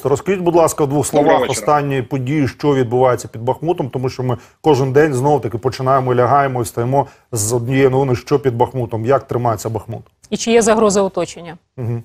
особисто. Розкажіть, будь ласка, в двох словах останні події, що відбувається під Бахмутом, тому що ми кожен день знов-таки починаємо, лягаємо і стаємо з однієї новини, що під Бахмутом, як тримається Бахмут. І чи є загроза оточення? Угу.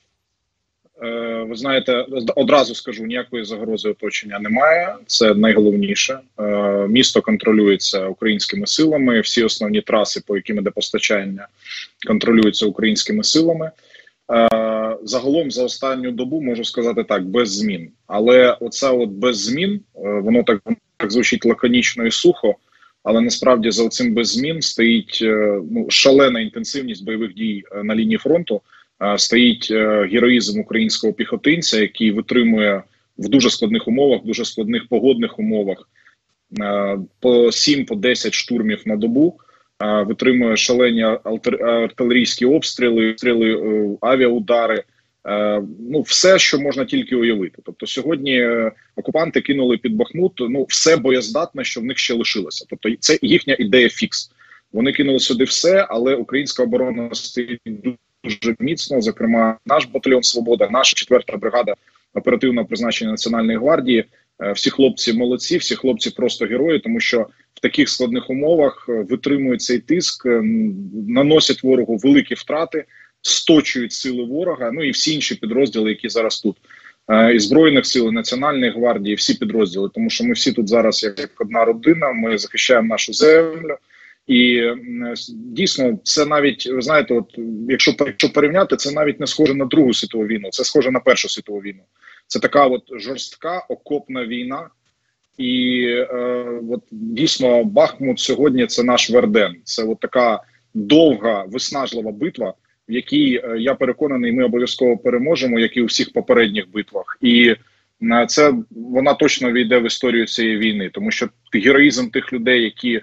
Ви знаєте, одразу скажу, ніякої загрози оточення немає, це найголовніше. Місто контролюється українськими силами, всі основні траси, по яким іде постачання, контролюються українськими силами. Загалом за останню добу, можу сказати так, без змін. Але оце от без змін, воно так звучить лаконічно і сухо, але насправді за цим без змін стоїть шалена інтенсивність бойових дій на лінії фронту, стоїть героїзм українського піхотинця, який витримує в дуже складних умовах, дуже складних погодних умовах по 7-10 штурмів на добу, витримує шалені артилерійські обстріли, авіаудари, все, що можна тільки уявити. Тобто сьогодні окупанти кинули під Бахмут все боєздатне, що в них ще лишилося. Тобто це їхня ідея фікс. Вони кинули сюди все, але українська оборона стоїть дуже міцно, зокрема наш батальйон «Свобода», наша 4-та бригада оперативного призначення Національної гвардії. Всі хлопці молодці, всі хлопці просто герої, тому що в таких складних умовах витримують цей тиск, наносять ворогу великі втрати, сточують сили ворога, і всі інші підрозділи, які зараз тут. І Збройних сил, і Національної гвардії, всі підрозділи, тому що ми всі тут зараз як одна родина, ми захищаємо нашу землю. І дійсно, це навіть, ви знаєте, от якщо порівняти, це навіть не схоже на Другу світову війну, це схоже на Першу світову війну. Це така от жорстка окопна війна. І от дійсно Бахмут сьогодні це наш Верден. Це от така довга, виснажлива битва, в якій, я переконаний, ми обов'язково переможемо, як і у всіх попередніх битвах. І вона точно війде в історію цієї війни, тому що героїзм тих людей, які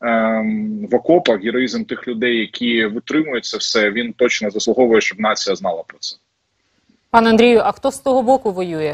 в окопах, героїзм тих людей, які витримують це все, він точно заслуговує, щоб нація знала про це. Пане Андрію, а хто з того боку воює?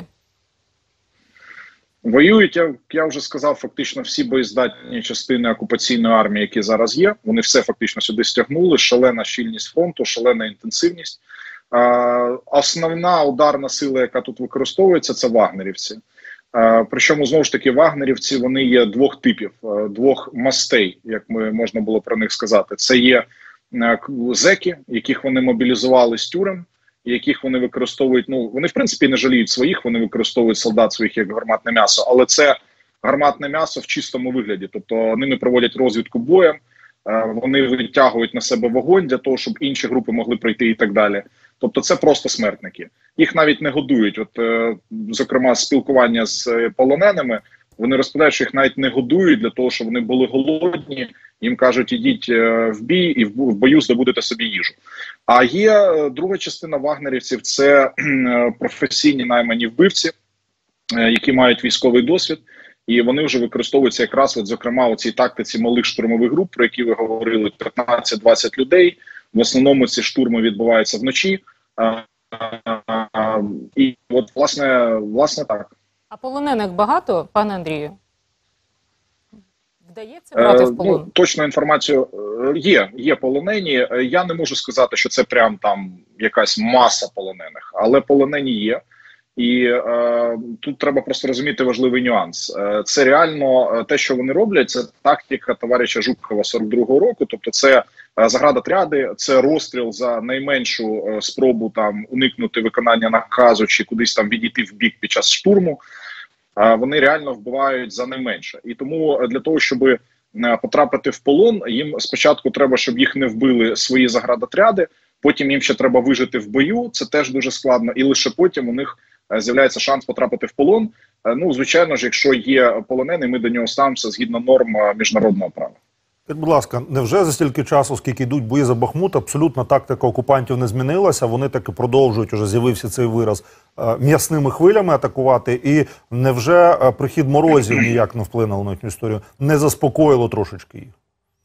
Воюють, я вже сказав, фактично всі боєздатні частини окупаційної армії, які зараз є. Вони все фактично сюди стягнули. Шалена щільність фронту, шалена інтенсивність. Основна ударна сила, яка тут використовується, це вагнерівці. Причому, знову ж таки, вагнерівці, вони є двох типів, двох мастей, як можна було про них сказати. Це є зеки, яких вони мобілізували з тюрем, яких вони використовують, вони в принципі не жаліють своїх, вони використовують солдат своїх як гарматне м'ясо, але це гарматне м'ясо в чистому вигляді, тобто ними проводять розвідку боєм, вони витягують на себе вогонь для того, щоб інші групи могли пройти і так далі. Тобто це просто смертники. Їх навіть не годують. От, зокрема, спілкування з полоненими, вони розповідають, що їх навіть не годують для того, щоб вони були голодні. Їм кажуть, ідіть в бій і в бою здобудете собі їжу. А є друга частина вагнерівців – це професійні наймані вбивці, які мають військовий досвід. І вони вже використовуються якраз, зокрема, у цій тактиці малих штурмових груп, про які ви говорили, 15-20 людей. В основному ці штурми відбуваються вночі. І от, власне так. А полонених багато, пане Андрію? Вдається брати в полон? Точну інформацію є полонені. Я не можу сказати, що це прям там якась маса полонених, але полонені є. І тут треба просто розуміти важливий нюанс. Це реально те, що вони роблять, це тактика товариша Жукова 42-го року, тобто це заградотряди, це розстріл за найменшу спробу там уникнути виконання наказу чи кудись там відійти в бік під час штурму. Вони реально вбивають за найменше. І тому для того, щоб потрапити в полон, їм спочатку треба, щоб їх не вбили свої заградотряди, потім їм ще треба вижити в бою, це теж дуже складно, і лише потім у них з'являється шанс потрапити в полон. Звичайно ж, якщо є полонений, ми до нього ставимося згідно норм міжнародного права. Будь ласка, невже за стільки часу, скільки йдуть бої за Бахмут, абсолютно тактика окупантів не змінилася, вони таки продовжують, уже з'явився цей вираз, м'ясними хвилями атакувати, і невже прихід морозів ніяк не вплинув на їхню історію, не заспокоїло трошечки їх?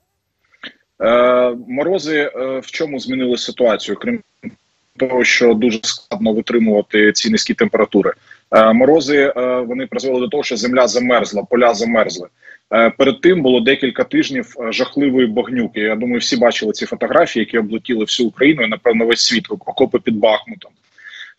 Морози в чому змінили ситуацію, крім того, що дуже складно витримувати ці низькі температури. Морози, вони призвели до того, що земля замерзла, поля замерзли. Перед тим було декілька тижнів жахливої багнюки. Я думаю, всі бачили ці фотографії, які облетіли всю Україну і, напевно, весь світ, окопи під Бахмутом.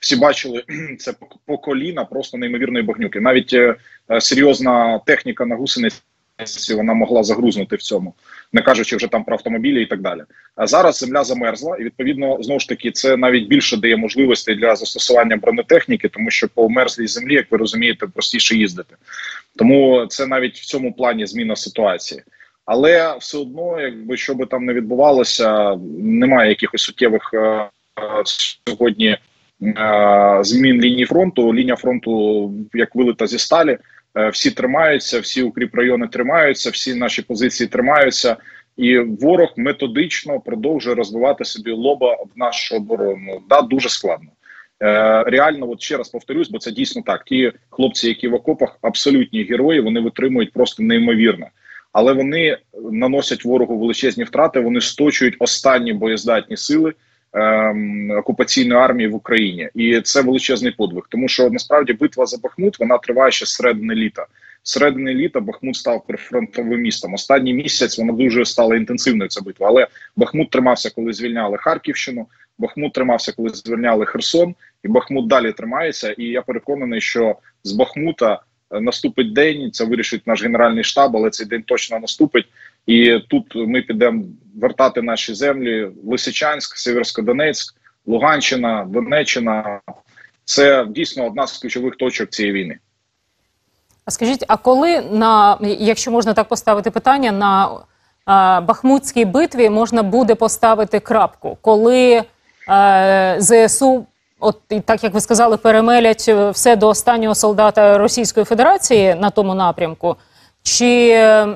всі бачили це по коліна, просто неймовірної багнюки. Навіть серйозна техніка на гусениці, вона могла загрузнути в цьому, не кажучи вже там про автомобілі і так далі. А зараз земля замерзла, і відповідно, знову ж таки, це навіть більше дає можливостей для застосування бронетехніки, тому що по мерзлій землі, як ви розумієте, простіше їздити. Тому це навіть в цьому плані зміна ситуації. Але все одно, якби що би там не відбувалося, немає якихось суттєвих сьогодні змін лінії фронту. Лінія фронту, як вилита зі сталі, всі тримаються, всі укріпрайони тримаються, всі наші позиції тримаються, і ворог методично продовжує розбивати собі лоба об нашу оборону. Да, дуже складно. Реально, от ще раз повторюсь, бо це дійсно так. Ті хлопці, які в окопах, абсолютні герої, вони витримують просто неймовірно. Але вони наносять ворогу величезні втрати, вони сточують останні боєздатні сили окупаційної армії в Україні. І це величезний подвиг, тому що насправді битва за Бахмут, вона триває ще з середини літа. З середини літа Бахмут став прифронтовим містом. Останній місяць вона дуже стала інтенсивною, ця битва. Але Бахмут тримався, коли звільняли Харківщину, Бахмут тримався, коли звільняли Херсон, і Бахмут далі тримається. І я переконаний, що з Бахмута наступить день, це вирішить наш Генеральний штаб, але цей день точно наступить. І тут ми підемо вертати наші землі: Лисичанськ, Сєвєрсько-Донецьк, Луганщина, Донеччина. Це дійсно одна з ключових точок цієї війни. А скажіть, а коли якщо можна так поставити питання, на Бахмутській битві можна буде поставити крапку? Коли ЗСУ, от так як ви сказали, перемелять все до останнього солдата Російської Федерації на тому напрямку? Чи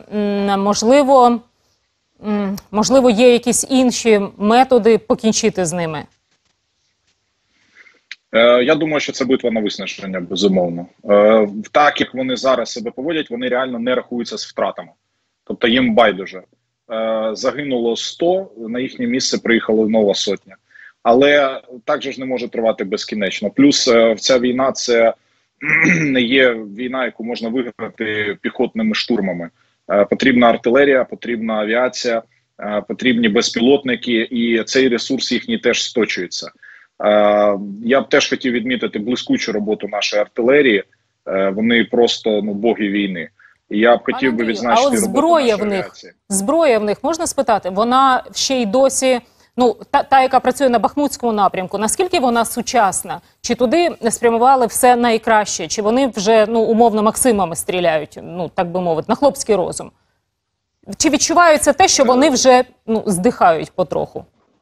можливо є якісь інші методи покінчити з ними? Я думаю, що це битва на виснаження, безумовно. Так, як вони зараз себе поводять, вони реально не рахуються з втратами. Тобто їм байдуже. Загинуло 100, на їхнє місце приїхала нова сотня. Але так же ж не може тривати безкінечно. Плюс ця війна – це не є війна, яку можна виграти піхотними штурмами. Потрібна артилерія, потрібна авіація, потрібні безпілотники, і цей ресурс їхній теж сточується. Я б теж хотів відмітити блискучу роботу нашої артилерії. Вони просто боги війни. І я б хотів би відзначити роботу нашої авіації. Зброя в них, можна спитати, вона ще й досі, та, яка працює на Бахмутському напрямку, наскільки вона сучасна? Чи туди спрямували все найкраще? Чи вони вже, умовно, Максимами стріляють, так би мовити, на хлопський розум? Чи відчувається те, що вони вже здихають потроху?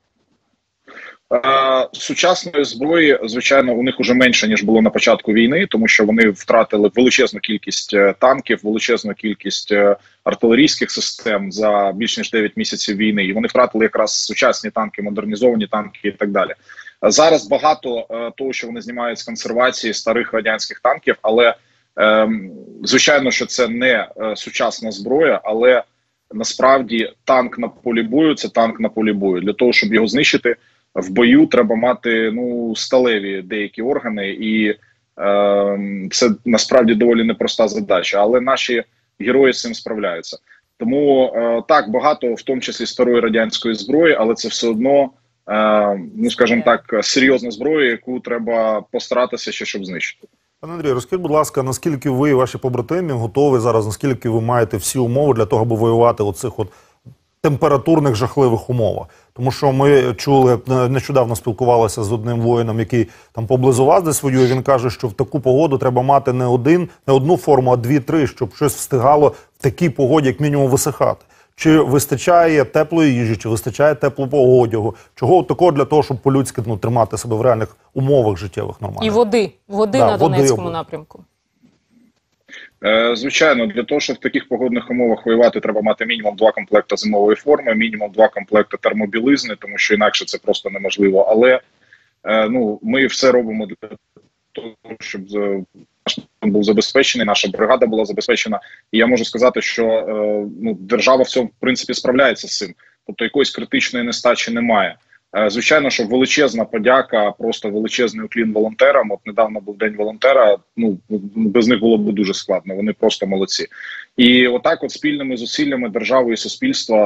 Сучасної зброї, звичайно, у них уже менше, ніж було на початку війни, тому що вони втратили величезну кількість танків, величезну кількість артилерійських систем за більш ніж 9 місяців війни. І вони втратили якраз сучасні танки, модернізовані танки і так далі. Зараз багато того, що вони знімають з консервації старих радянських танків, але звичайно, що це не сучасна зброя, але насправді танк на полі бою – це танк на полі бою. Для того, щоб його знищити, в бою треба мати сталеві деякі органи, і це насправді доволі непроста задача. Але наші герої з цим справляються. Тому так, багато, в тому числі старої радянської зброї, але це все одно, скажімо так, серйозна зброя, яку треба постаратися ще, щоб знищити. Пане Андрію, розкажіть, будь ласка, наскільки ви і ваші побратимі готові зараз, наскільки ви маєте всі умови для того, аби воювати у цих температурних жахливих умовах? Тому що ми чули, нещодавно спілкувалися з одним воїном, який там поблизу вас десь воює. Він каже, що в таку погоду треба мати не одну форму, а 2-3, щоб щось встигало в такій погоді як мінімум висихати. Чи вистачає теплої їжі, чи вистачає теплого одягу? Чого такого для того, щоб по-людськи тримати себе в реальних умовах життєвих нормальних? І води на Донецькому напрямку. Звичайно, для того, щоб в таких погодних умовах воювати, треба мати мінімум 2 комплекти зимової форми, мінімум 2 комплекти термобілизни, тому що інакше це просто неможливо. Але ми все робимо для того, щоб наш був забезпечений, наша бригада була забезпечена. І я можу сказати, що держава в цьому, в принципі, справляється з цим. Тобто якоїсь критичної нестачі немає. Звичайно, що величезна подяка, просто величезний уклін волонтерам. От недавно був День волонтера, без них було б дуже складно, вони просто молодці. І отак спільними зусиллями держави і суспільства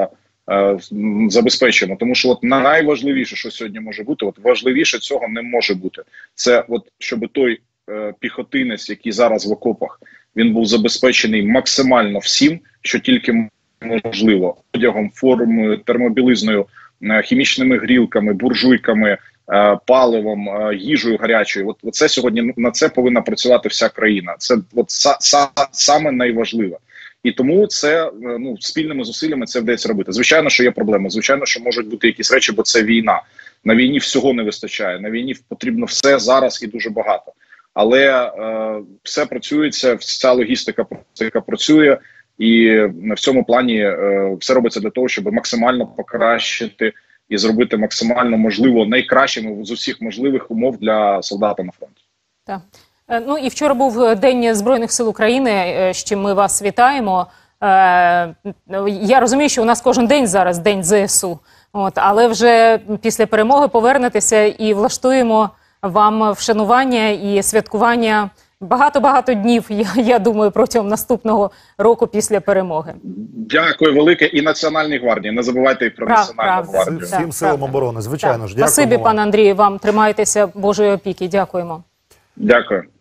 забезпечуємо. Тому що от найважливіше, що сьогодні може бути, от важливіше цього не може бути. Це от щоб той піхотинець, який зараз в окопах, він був забезпечений максимально всім, що тільки можливо, одягом, формою, термобілизною, хімічними грілками, буржуйками, паливом, їжею гарячою. От це сьогодні на це повинна працювати вся країна. Це от саме найважливе. І тому це спільними зусиллями це вдається робити. Звичайно, що є проблеми. Звичайно, що можуть бути якісь речі, бо це війна. На війні всього не вистачає. На війні потрібно все зараз і дуже багато. Але все працюється, вся логістика працює. І в цьому плані все робиться для того, щоб максимально покращити і зробити максимально можливо найкращими з усіх можливих умов для солдата на фронті. Так. Ну і вчора був День Збройних сил України, з чим ми вас вітаємо. Я розумію, що у нас кожен день зараз День ЗСУ, але вже після перемоги повернетеся і влаштуємо вам вшанування і святкування багато-багато днів, я думаю, протягом наступного року після перемоги. Дякую велике. І Національній гвардії. Не забувайте про Національну гвардію. Всім силам оборони, звичайно ж. Дякуємо Спасибі, вам. пане Андрію, вам. Тримайтеся Божої опіки. Дякуємо. Дякую.